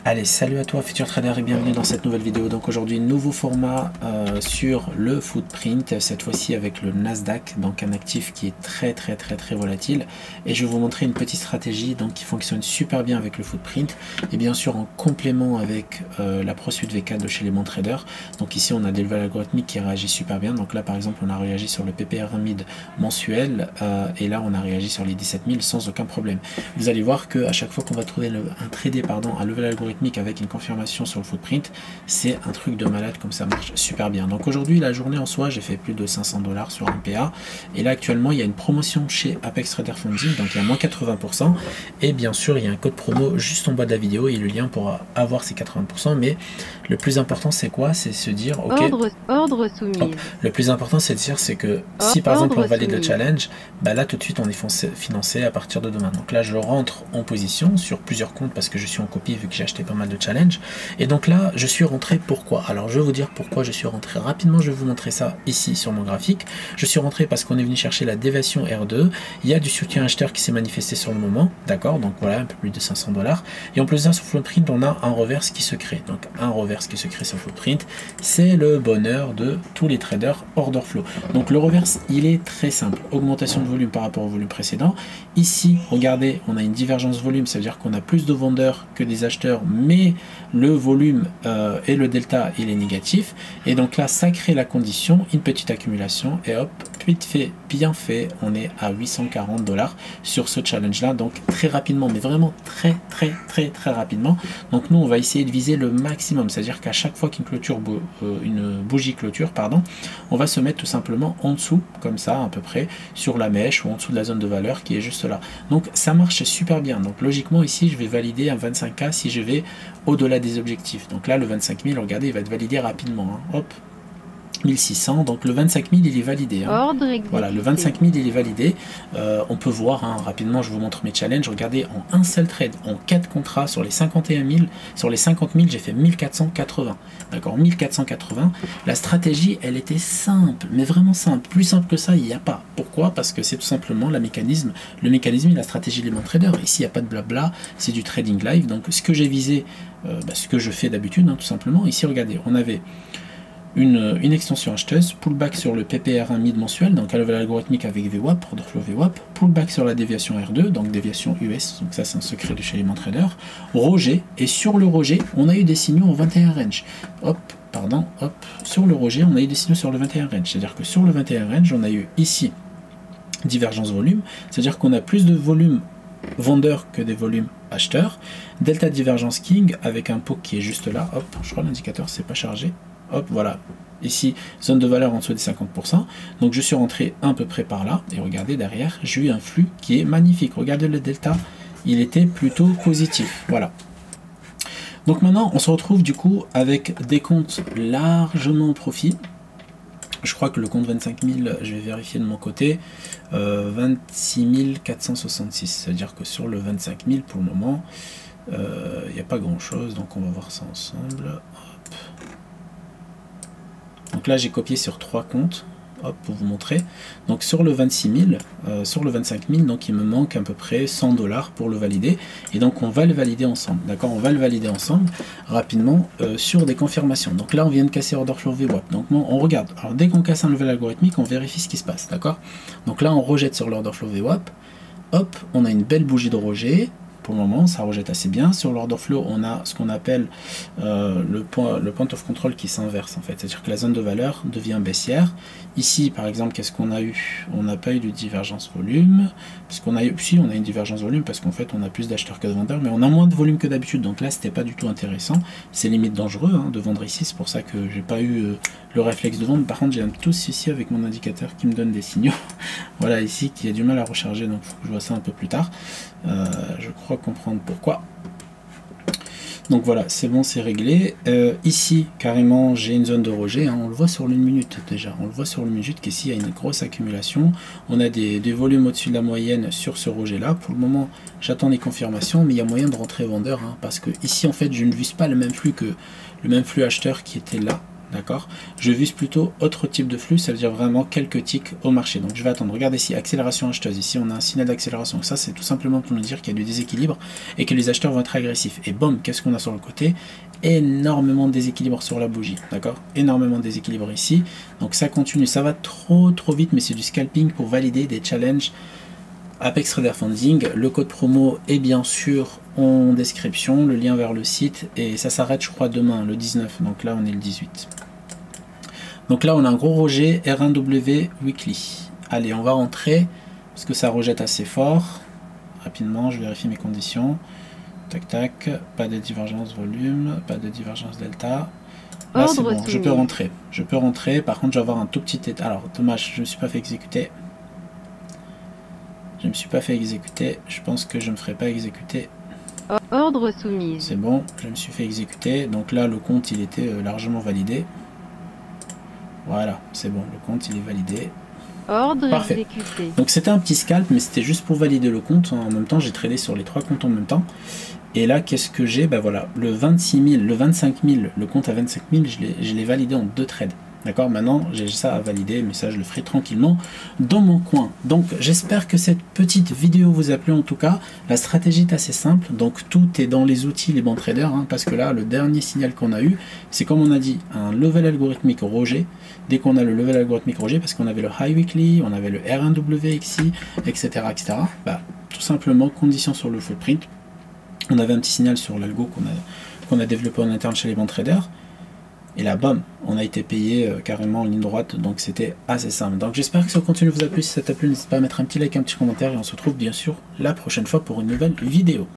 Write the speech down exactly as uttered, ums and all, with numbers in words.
Allez, salut à toi futur trader et bienvenue dans cette nouvelle vidéo. Donc aujourd'hui, nouveau format euh, sur le footprint, cette fois-ci avec le Nasdaq, donc un actif qui est très très très très volatile. Et je vais vous montrer une petite stratégie donc qui fonctionne super bien avec le footprint et bien sûr en complément avec euh, la ProSuite V quatre de chez les bons traders. Donc ici on a des levels algorithmiques qui réagissent super bien. Donc là par exemple on a réagi sur le P P R un mid mensuel euh, et là on a réagi sur les dix-sept mille sans aucun problème. Vous allez voir que à chaque fois qu'on va trouver le, un tradé pardon, un level algorithmique avec une confirmation sur le footprint, c'est un truc de malade comme ça marche super bien. Donc aujourd'hui la journée en soi j'ai fait plus de cinq cents dollars sur un P A et là actuellement il y a une promotion chez Apex Trader Funding, donc il y a moins quatre-vingts pour cent et bien sûr il y a un code promo juste en bas de la vidéo et le lien pour avoir ces quatre-vingts pour cent. Mais le plus important c'est quoi? C'est se dire ok, ordre, ordre soumise. Oh, le plus important c'est de dire c'est que si par exemple on valide le challenge, bah là tout de suite on est foncé, financé à partir de demain. Donc là je rentre en position sur plusieurs comptes parce que je suis en copie vu que j'ai acheté pas mal de challenge et donc là je suis rentré. Pourquoi? Alors je vais vous dire pourquoi je suis rentré rapidement. Je vais vous montrer ça ici sur mon graphique. Je suis rentré parce qu'on est venu chercher la déviation R deux, il y a du soutien acheteur qui s'est manifesté sur le moment, d'accord, donc voilà un peu plus de cinq cents dollars et en plus de ça sur footprint on a un reverse qui se crée. Donc un reverse qui se crée sur footprint, c'est le bonheur de tous les traders order flow. Donc le reverse il est très simple, augmentation de volume par rapport au volume précédent. Ici regardez on a une divergence volume, ça veut dire qu'on a plus de vendeurs que des acheteurs, mais le volume euh, et le delta il est négatif et donc là ça crée la condition, une petite accumulation et hop, vite fait, bien fait, on est à huit cent quarante dollars sur ce challenge là, donc très rapidement, mais vraiment très très très très rapidement. Donc nous on va essayer de viser le maximum, c'est à dire qu'à chaque fois qu'une clôture euh, une bougie clôture pardon, on va se mettre tout simplement en dessous comme ça à peu près sur la mèche ou en dessous de la zone de valeur qui est juste là. Donc ça marche super bien. Donc logiquement ici je vais valider un vingt-cinq K si je vais au-delà des objectifs. Donc là le vingt-cinq mille, regardez, il va être validé rapidement, hein. Hop, mille six cents, donc le vingt-cinq mille il est validé, hein. Ordre voilà, le vingt-cinq mille il est validé. Euh, on peut voir hein, rapidement, je vous montre mes challenges. Regardez, en un seul trade, en quatre contrats sur les cinquante et un mille, sur les cinquante mille j'ai fait mille quatre cent quatre-vingts, d'accord, mille quatre cent quatre-vingts. La stratégie elle était simple, mais vraiment simple, plus simple que ça il n'y a pas. Pourquoi? Parce que c'est tout simplement la mécanisme, le mécanisme et la stratégie des bons traders. Ici il n'y a pas de blabla, c'est du trading live. Donc ce que j'ai visé, euh, bah, ce que je fais d'habitude hein, tout simplement. Ici regardez, on avait Une, une extension acheteuse, pullback sur le P P R un mid mensuel, donc à level algorithmique avec V WAP, order flow V WAP, pullback sur la déviation R deux, donc déviation U S, donc ça c'est un secret de chez les bons traders, rejet, et sur le rejet, on a eu des signaux en vingt et un range. Hop, pardon, hop, sur le rejet, on a eu des signaux sur le vingt et un range, c'est-à-dire que sur le vingt et un range, on a eu ici divergence volume, c'est-à-dire qu'on a plus de volume vendeur que des volumes acheteurs, delta divergence king avec un pot qui est juste là, hop, je crois l'indicateur c'est pas chargé. Hop, voilà, ici, zone de valeur en dessous des cinquante pour cent. Donc je suis rentré à peu près par là. Et regardez derrière, j'ai eu un flux qui est magnifique. Regardez le delta, il était plutôt positif. Voilà. Donc maintenant, on se retrouve du coup avec des comptes largement en profit. Je crois que le compte vingt-cinq mille, je vais vérifier de mon côté, euh, vingt-six mille quatre cent soixante-six. C'est-à-dire que sur le vingt-cinq mille, pour le moment, il euh, n'y a pas grand-chose. Donc on va voir ça ensemble. Hop. Donc là j'ai copié sur trois comptes, hop, pour vous montrer. Donc sur le vingt-six mille, euh, sur le vingt-cinq mille, donc il me manque à peu près cent dollars pour le valider. Et donc on va le valider ensemble, d'accord, on va le valider ensemble rapidement euh, sur des confirmations. Donc là on vient de casser order flow V WAP. Donc bon, on regarde, alors dès qu'on casse un level algorithmique, on vérifie ce qui se passe, d'accord. Donc là on rejette sur l'order flow V WAP, hop, on a une belle bougie de rejet. Pour le moment, ça rejette assez bien. Sur l'order flow, on a ce qu'on appelle euh, le, point, le point of control qui s'inverse en fait. C'est-à-dire que la zone de valeur devient baissière. Ici, par exemple, qu'est-ce qu'on a eu? On n'a pas eu de divergence volume. Parce qu'on a eu, si, on a une divergence volume parce qu'en fait, on a plus d'acheteurs que de vendeurs, mais on a moins de volume que d'habitude. Donc là, c'était pas du tout intéressant. C'est limite dangereux hein, de vendre ici. C'est pour ça que j'ai pas eu euh, le réflexe de vendre. Par contre, j'ai un tout ici avec mon indicateur qui me donne des signaux. Voilà, ici, qui a du mal à recharger. Donc, il faut que je vois ça un peu plus tard. Euh, je crois comprendre pourquoi. Donc voilà, c'est bon, c'est réglé. Euh, ici, carrément, j'ai une zone de rejet. Hein, on le voit sur l'une minute déjà. On le voit sur l'une minute qu'ici, il y a une grosse accumulation. On a des, des volumes au-dessus de la moyenne sur ce rejet-là. Pour le moment, j'attends les confirmations, mais il y a moyen de rentrer vendeur. Hein, parce que ici, en fait, je ne vise pas le même flux que le même flux acheteur qui était là. d'accord? Je vise plutôt autre type de flux, ça veut dire vraiment quelques ticks au marché. Donc je vais attendre. Regardez ici, accélération acheteuse. Ici, on a un signal d'accélération. Ça, c'est tout simplement pour nous dire qu'il y a du déséquilibre et que les acheteurs vont être agressifs. Et boum, qu'est-ce qu'on a sur le côté? Énormément de déséquilibre sur la bougie, d'accord? Énormément de déséquilibre ici. Donc ça continue, ça va trop trop vite, mais c'est du scalping pour valider des challenges Apex Trader Funding. Le code promo est bien sûr en description, le lien vers le site, et ça s'arrête je crois demain, le dix-neuf, donc là on est le dix-huit. Donc là on a un gros rejet R un W Weekly. Allez, on va rentrer, parce que ça rejette assez fort. Rapidement, je vérifie mes conditions. Tac tac, pas de divergence volume, pas de divergence delta. Là c'est bon, je peux rentrer. Je peux rentrer, par contre je vais avoir un tout petit état. Alors dommage, je ne me suis pas fait exécuter. Je ne me suis pas fait exécuter, je pense que je ne me ferai pas exécuter. Ordre soumis. C'est bon, je me suis fait exécuter. Donc là, le compte, il était largement validé. Voilà, c'est bon, le compte, il est validé. Ordre Parfait. Exécuté. Donc c'était un petit scalp, mais c'était juste pour valider le compte. En même temps, j'ai tradé sur les trois comptes en même temps. Et là, qu'est-ce que j'ai? Ben voilà, le vingt-six mille, le vingt-cinq mille, le compte à vingt-cinq mille, je l'ai validé en deux trades. D'accord, maintenant j'ai ça à valider, mais ça je le ferai tranquillement dans mon coin. Donc j'espère que cette petite vidéo vous a plu en tout cas. La stratégie est assez simple, donc tout est dans les outils, les bons traders, hein, parce que là le dernier signal qu'on a eu, c'est comme on a dit, un level algorithmique rejet. Dès qu'on a le level algorithmique rejet, parce qu'on avait le high weekly, on avait le R un W X I, et cetera, et cetera. Bah, tout simplement, condition sur le footprint. On avait un petit signal sur l'algo qu'on a, qu'on a développé en interne chez les bons traders. Et là, bam, on a été payé euh, carrément en ligne droite, donc c'était assez simple. Donc j'espère que ce contenu vous a plu. Si ça t'a plu, n'hésite pas à mettre un petit like, un petit commentaire, et on se retrouve bien sûr la prochaine fois pour une nouvelle vidéo.